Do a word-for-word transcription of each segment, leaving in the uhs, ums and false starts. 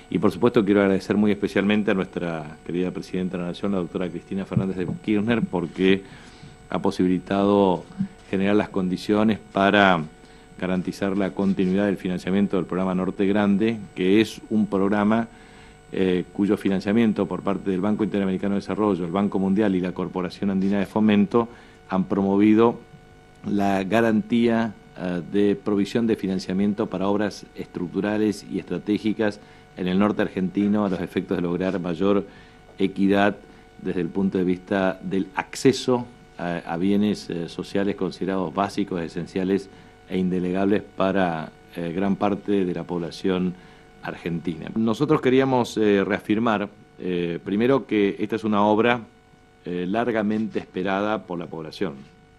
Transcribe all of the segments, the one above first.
Y por supuesto quiero agradecer muy especialmente a nuestra querida Presidenta de la Nación, la doctora Cristina Fernández de Kirchner, porque ha posibilitado generar las condiciones para garantizar la continuidad del financiamiento del programa Norte Grande, que es un programa eh, cuyo financiamiento por parte del Banco Interamericano de Desarrollo, el Banco Mundial y la Corporación Andina de Fomento han promovido la garantía eh, de provisión de financiamiento para obras estructurales y estratégicas en el norte argentino a los efectos de lograr mayor equidad desde el punto de vista del acceso a, a bienes eh, sociales considerados básicos, esenciales e indelegables para eh, gran parte de la población argentina. Nosotros queríamos eh, reafirmar, eh, primero, que esta es una obra eh, largamente esperada por la población.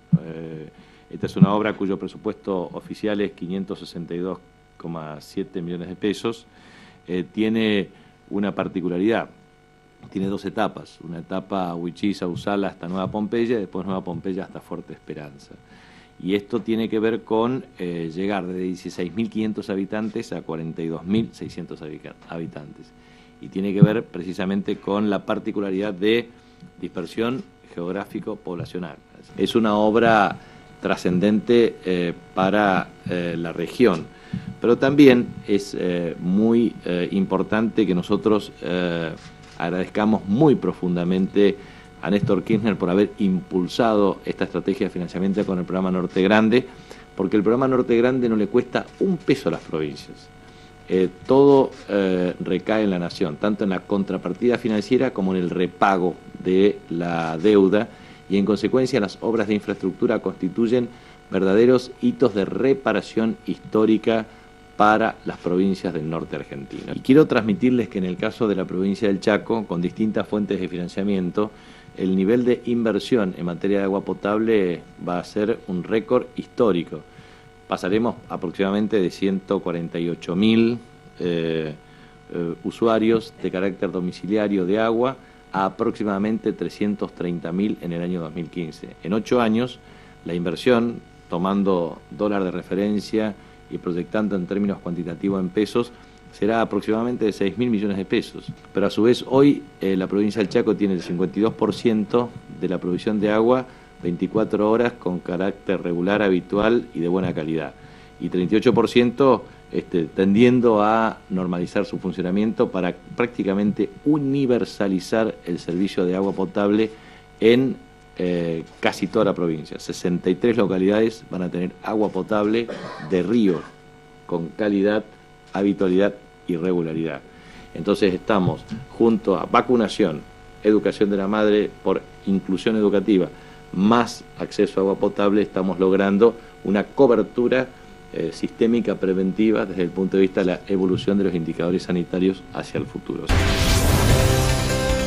Eh, esta es una obra cuyo presupuesto oficial es quinientos sesenta y dos coma siete millones de pesos. Eh, tiene una particularidad, tiene dos etapas, una etapa Huichiza, Usala hasta Nueva Pompeya y después Nueva Pompeya hasta Fuerte Esperanza. Y esto tiene que ver con eh, llegar de dieciséis mil quinientos habitantes a cuarenta y dos mil seiscientos habitantes. Y tiene que ver precisamente con la particularidad de dispersión geográfico-poblacional. Es una obra trascendente eh, para eh, la región, pero también es eh, muy eh, importante que nosotros eh, agradezcamos muy profundamente a Néstor Kirchner por haber impulsado esta estrategia de financiamiento con el programa Norte Grande, porque el programa Norte Grande no le cuesta un peso a las provincias. Eh, todo eh, recae en la nación, tanto en la contrapartida financiera como en el repago de la deuda, y en consecuencia las obras de infraestructura constituyen verdaderos hitos de reparación histórica para las provincias del norte argentino. Y quiero transmitirles que en el caso de la provincia del Chaco, con distintas fuentes de financiamiento, el nivel de inversión en materia de agua potable va a ser un récord histórico. Pasaremos aproximadamente de ciento cuarenta y ocho mil eh, eh, usuarios de carácter domiciliario de agua a aproximadamente trescientos treinta mil en el año dos mil quince. En ocho años, la inversión, tomando dólar de referencia y proyectando en términos cuantitativos en pesos, será aproximadamente de seis mil millones de pesos. Pero a su vez hoy eh, la provincia del Chaco tiene el cincuenta y dos por ciento de la provisión de agua veinticuatro horas con carácter regular, habitual y de buena calidad. Y treinta y ocho por ciento este, tendiendo a normalizar su funcionamiento para prácticamente universalizar el servicio de agua potable en eh, casi toda la provincia. sesenta y tres localidades van a tener agua potable de río con calidad, habitualidad y regularidad. Entonces estamos junto a vacunación, educación de la madre por inclusión educativa, más acceso a agua potable, estamos logrando una cobertura eh, sistémica preventiva desde el punto de vista de la evolución de los indicadores sanitarios hacia el futuro.